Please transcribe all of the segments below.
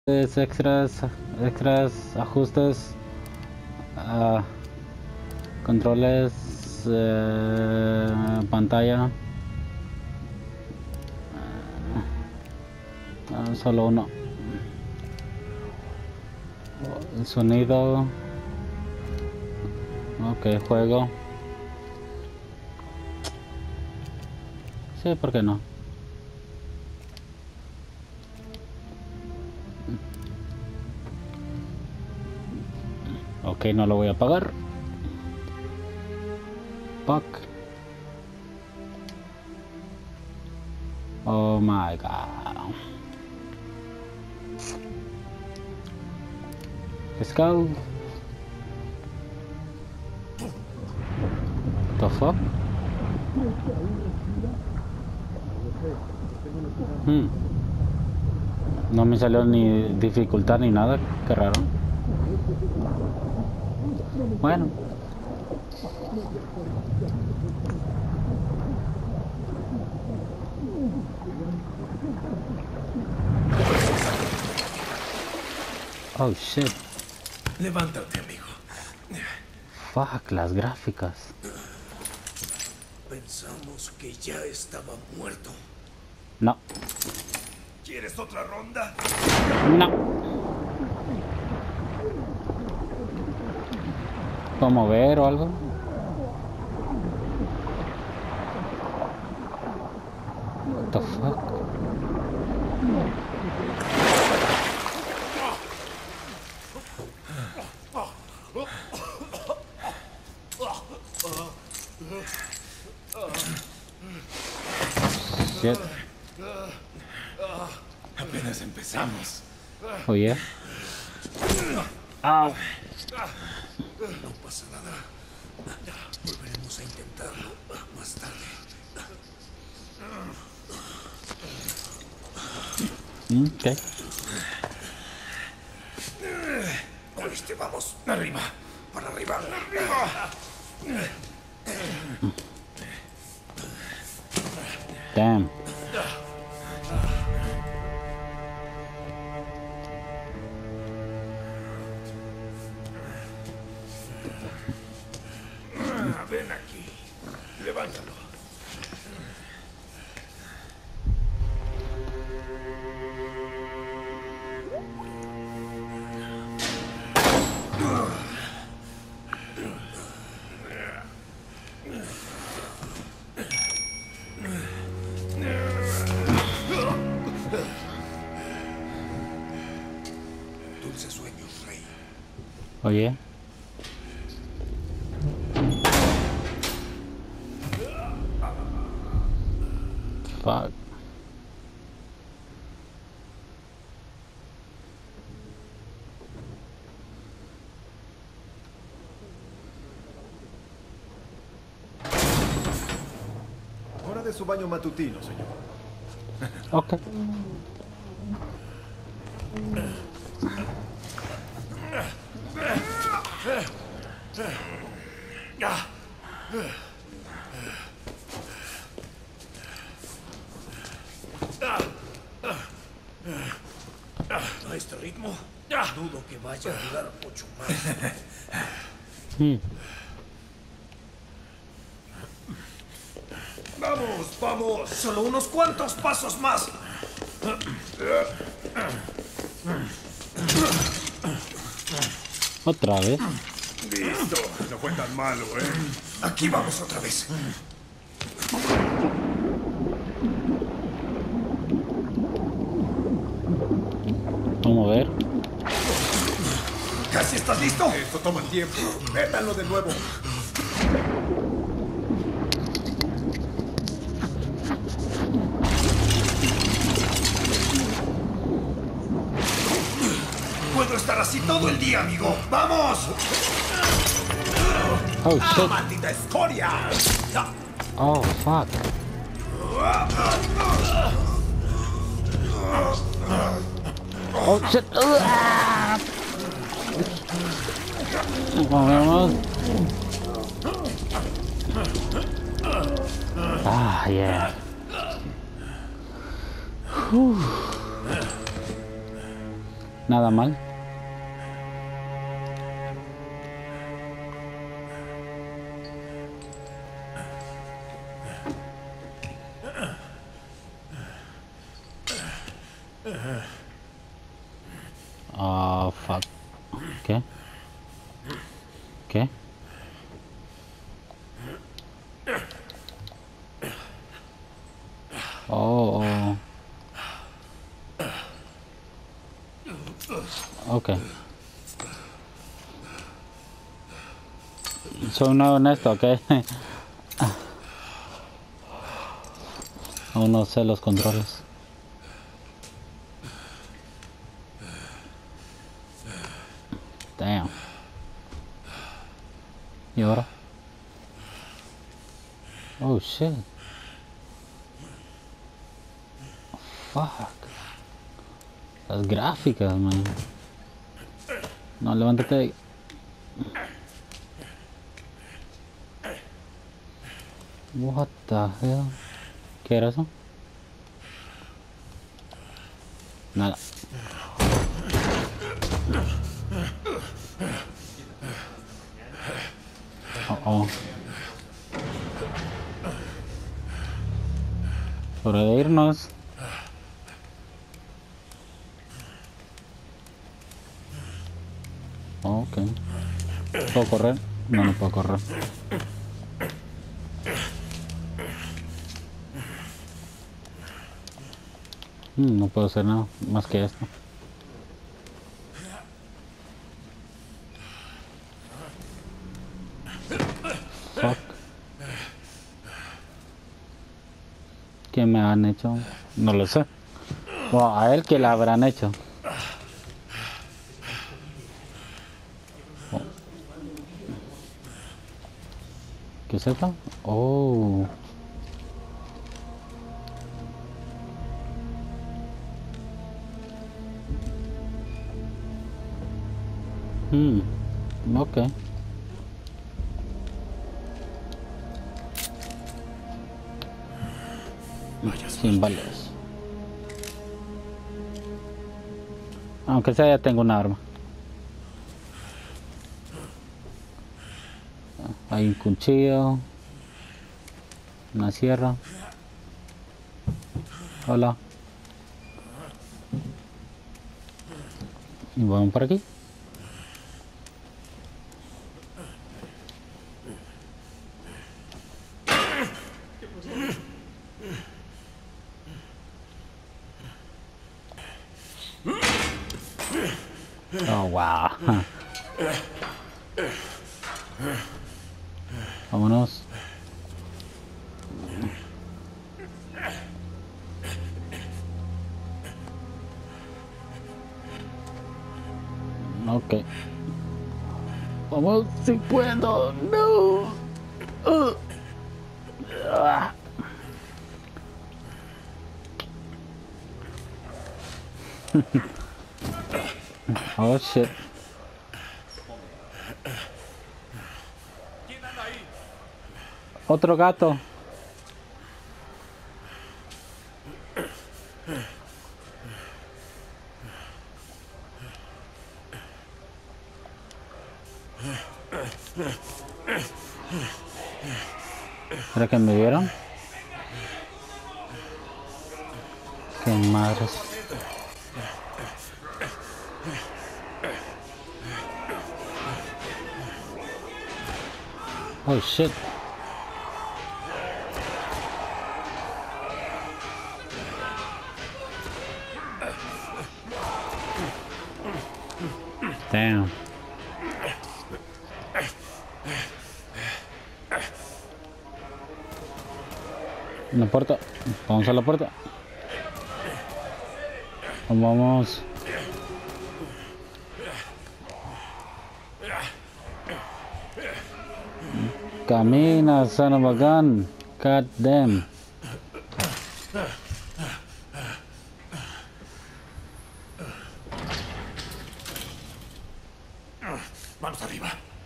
extras, ajustes, controles, pantalla, solo uno, sonido, ok, juego, sí, ¿por qué no? Ok, no lo voy a pagar. Fuck. Oh my god. Let's go. The fuck? No me salió ni dificultad ni nada. Qué raro. Bueno. Oh shit. Levántate, amigo. Fuck, las gráficas. Pensamos que ya estaba muerto. No. ¿Quieres otra ronda? No. ¿Puedo mover o algo? What the fuck? Shit. Apenas empezamos. Oh yeah. Ow. No pasa nada. Volveremos a intentarlo más tarde. Okay. ¿Oíste? Vamos. Arriba. Para arriba. ¡Arriba! Damn. Ven aquí. Levántalo. Dulces sueños, Rey. Oye. Fuck. Hora de su baño matutino, señor. Okay. A este ritmo, dudo que vaya a durar mucho más. ¡Vamos, vamos! ¡Solo unos cuantos pasos más! Otra vez. Listo. No fue tan malo, ¿eh? Aquí vamos otra vez. Vamos a ver. ¿Casi estás listo? Esto toma tiempo. Métanlo de nuevo. Puedo estar así todo el día, amigo. ¡Vamos! Oh shit. ¡Maldita escoria! Oh fuck. Oh shit. Vamos. Ah, yeah. Nada mal. Ah, fuck. ¿Qué? ¿Qué? Oh, oh. Okay. Soy nuevo en esto, ¿ok? Aún no sé los controles. Damn. ¿Y ahora? Oh shit. Fuck. Las gráficas, man. No, levántate. What the hell? ¿Qué era eso? Nada. Oh, oh. Hora de irnos. Ok. ¿Puedo correr? No, no puedo correr. No puedo hacer nada más que esto. Fuck. ¿Qué me han hecho? No lo sé. Bueno, a él que la habrán hecho. Oh. ¿Qué es esto? Oh. Ok. Sin balas. Aunque sea, ya tengo un arma. Hay un cuchillo. Una sierra. Hola. Y vamos por aquí. Oh, wow. Vámonos. Ok. Vamos, si puedo. No. Ah. Oh shit. Otro gato. ¿Será que me vieron? Qué madres. Oh shit. Damn. La puerta. Vamos a la puerta. Vamos. Camina, son of a gun. God damn. Manos arriba.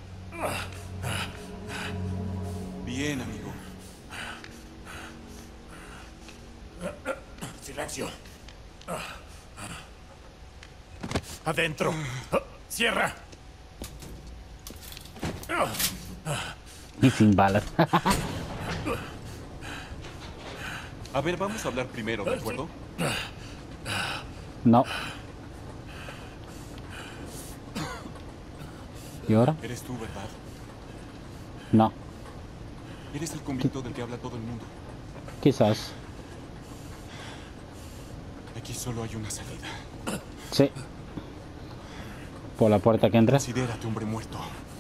Bien, amigo. Silencio. Adentro. Cierra. Y sin balas. A ver, vamos a hablar primero, ¿de acuerdo? No. ¿Y ahora? Eres tú, ¿verdad? No. Eres el convicto del que habla todo el mundo. Quizás. Aquí solo hay una salida. Sí. Por la puerta que entras. Considérate hombre muerto.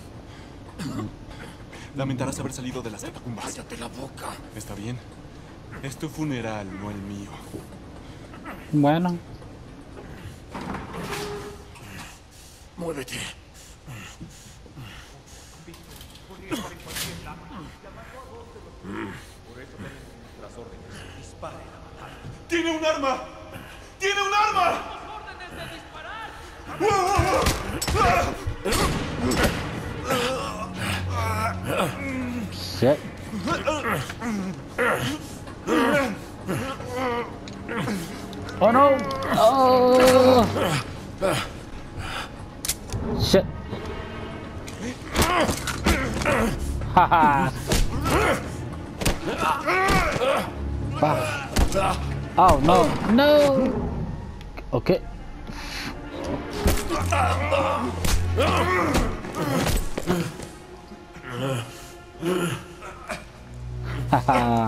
Lamentarás haber salido de las catacumbas. Cállate la boca. ¿Está bien? Es tu funeral, no el mío. Bueno. Muévete. ¡Tiene un arma! ¡Tiene un arma! Sí. Oh no. Oh. Shit. Haha. Oh no. No. Okay. Haha.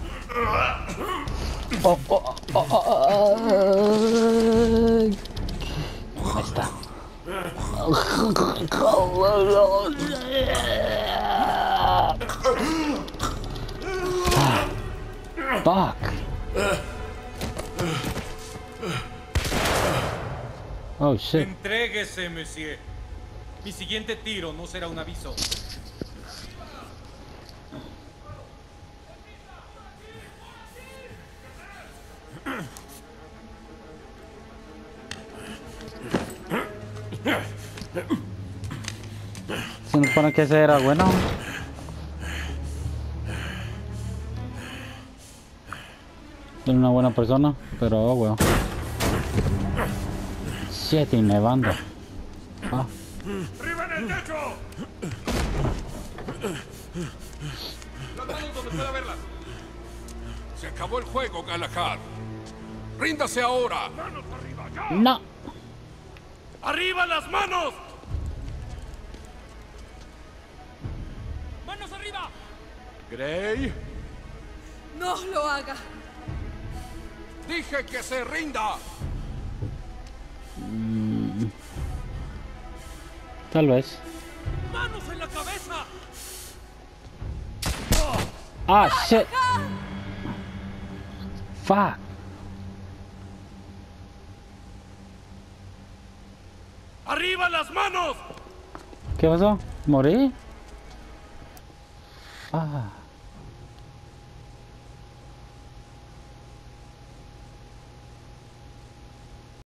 Oh, oh, oh, oh, oh. Ahí está. Fuck. Oh shit. Entréguese, monsieur. Mi siguiente tiro no será un aviso. Se nos pone que ese era bueno. Era una buena persona, pero oh, weón. 7 y nevando. Ah. ¡Arriba en el techo! Las manos donde pueda verlas. Se acabó el juego, Galahad. Ríndase ahora. ¡Manos arriba, ya! No. ¡Arriba las manos! ¡Manos arriba! Grey, No lo haga. dije que se rinda. Tal vez. ¡Manos en la cabeza! Ah, shit. Fuck. ¡Arriba las manos! ¿Qué pasó? ¿Morí? Ah.